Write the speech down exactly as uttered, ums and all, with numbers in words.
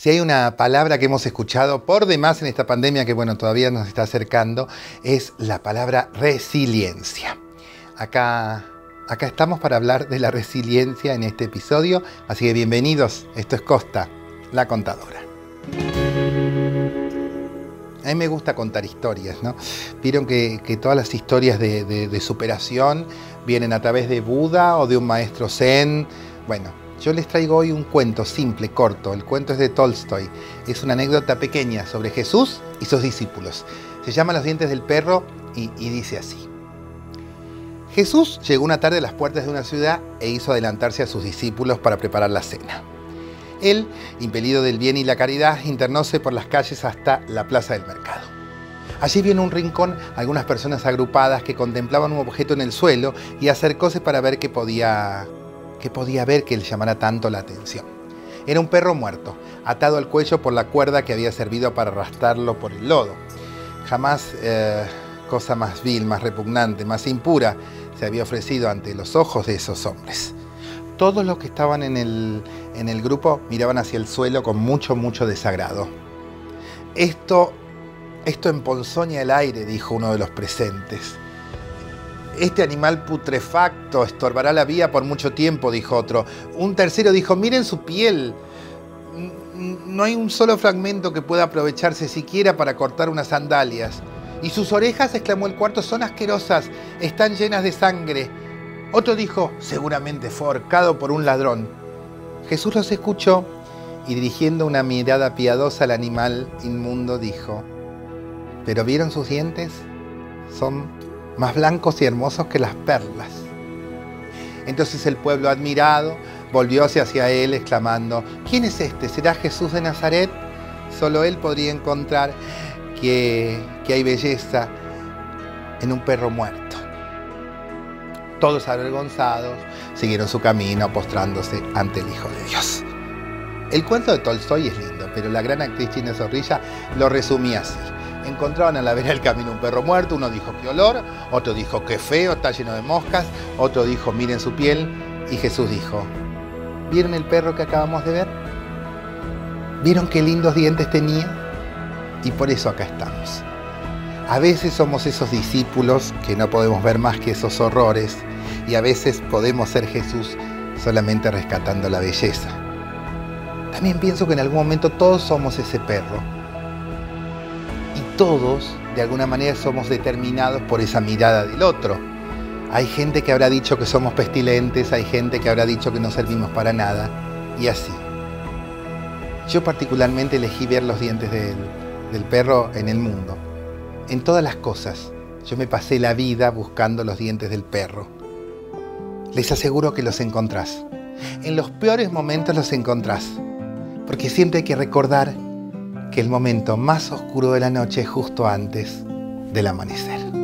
Si hay una palabra que hemos escuchado por demás en esta pandemia, que bueno, todavía nos está acercando, es la palabra resiliencia. Acá, acá estamos para hablar de la resiliencia en este episodio, así que bienvenidos. Esto es Costa, la contadora. A mí me gusta contar historias, ¿no? Vieron que, que todas las historias de, de, de superación vienen a través de Buda o de un maestro zen. Bueno, yo les traigo hoy un cuento simple, corto. El cuento es de Tolstoy. Es una anécdota pequeña sobre Jesús y sus discípulos. Se llama Los dientes del perro y, y dice así. Jesús llegó una tarde a las puertas de una ciudad e hizo adelantarse a sus discípulos para preparar la cena. Él, impelido del bien y la caridad, internóse por las calles hasta la plaza del mercado. Allí vio en un rincón algunas personas agrupadas que contemplaban un objeto en el suelo y acercóse para ver qué podía... que podía ver que le llamara tanto la atención. Era un perro muerto, atado al cuello por la cuerda que había servido para arrastrarlo por el lodo. Jamás eh, cosa más vil, más repugnante, más impura se había ofrecido ante los ojos de esos hombres. Todos los que estaban en el, en el grupo miraban hacia el suelo con mucho, mucho desagrado. Esto, esto emponzoña el aire, dijo uno de los presentes. Este animal putrefacto estorbará la vía por mucho tiempo, dijo otro. Un tercero dijo, miren su piel. No hay un solo fragmento que pueda aprovecharse siquiera para cortar unas sandalias. Y sus orejas, exclamó el cuarto, son asquerosas, están llenas de sangre. Otro dijo, seguramente fue ahorcado por un ladrón. Jesús los escuchó y dirigiendo una mirada piadosa al animal inmundo dijo, ¿pero vieron sus dientes? Son más blancos y hermosos que las perlas. Entonces el pueblo admirado volvióse hacia él exclamando, ¿quién es este? ¿Será Jesús de Nazaret? Solo él podría encontrar que, que hay belleza en un perro muerto. Todos avergonzados siguieron su camino postrándose ante el Hijo de Dios. El cuento de Tolstoy es lindo, pero la gran actriz China Zorrilla lo resumía así. Encontraban a la vera del camino un perro muerto, uno dijo qué olor, otro dijo qué feo, está lleno de moscas, otro dijo miren su piel, y Jesús dijo, ¿vieron el perro que acabamos de ver? ¿Vieron qué lindos dientes tenía? Y por eso acá estamos. A veces somos esos discípulos que no podemos ver más que esos horrores, y a veces podemos ser Jesús solamente rescatando la belleza. También pienso que en algún momento todos somos ese perro. Todos, de alguna manera, somos determinados por esa mirada del otro. Hay gente que habrá dicho que somos pestilentes, hay gente que habrá dicho que no servimos para nada, y así. Yo particularmente elegí ver los dientes del, del perro en el mundo. En todas las cosas, yo me pasé la vida buscando los dientes del perro. Les aseguro que los encontrás. En los peores momentos los encontrás, porque siempre hay que recordar que el momento más oscuro de la noche es justo antes del amanecer.